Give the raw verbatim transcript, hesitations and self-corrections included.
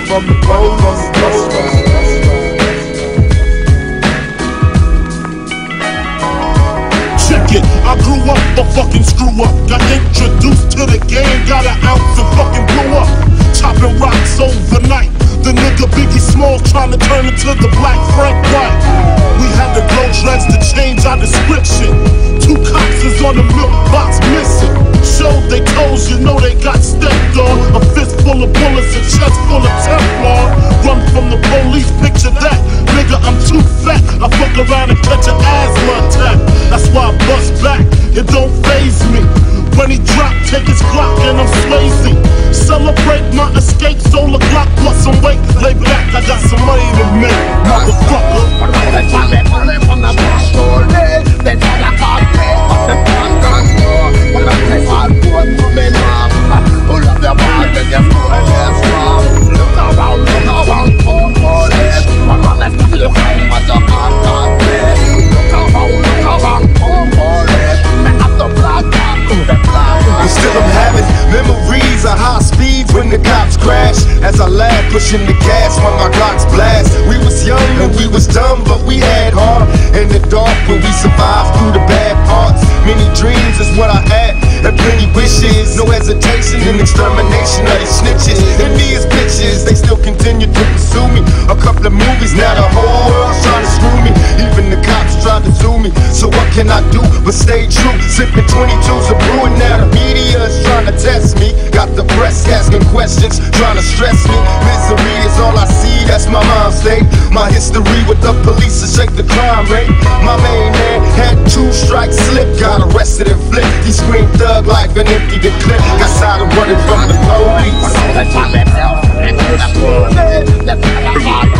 from the police. I grew up a fucking screw up. Got introduced to the game, got an ounce and fucking blew up. Chopping rocks overnight. The nigga Biggie Smalls trying to turn into the black Frank White. We had to grow dreads to change our description. Two cops is on the milk box missing. Showed they toes, you know they got stepped on. A fist full of bullets, a chest full of Teflon. Run from the police, picture that. Nigga, I'm too fat. I fuck around and catch an asthma attack. That's why I bust back, it don't faze me. When he drop, take his Glock and I'm Swayze. Celebrate my escape, solar clock plus some weight. Lay back, I got some money to make, motherfucker. Still I'm having memories of high speeds when the cops crash. As I laugh, pushing the gas when my Glocks blast. We was young and we was dumb, but we had heart. In the dark, but we survived through the bad parts. Many dreams is what I had, and plenty wishes. No hesitation in extermination of these snitches. Envious bitches, they still continue to pursue me. A couple of movies, now the whole world's trying to screw me. Even the cops tried to sue me. So what can I do but stay true? Sipping twenty-twos of brewing, now the media is trying to test me. Got the press asking questions, trying to stress me. Misery is all I see, that's my mind state. My history with the police to shake the crime rate. My main man had two strikes slip, got arrested and flipped. He screamed thug life and emptied the clip. Got tired of running from the police.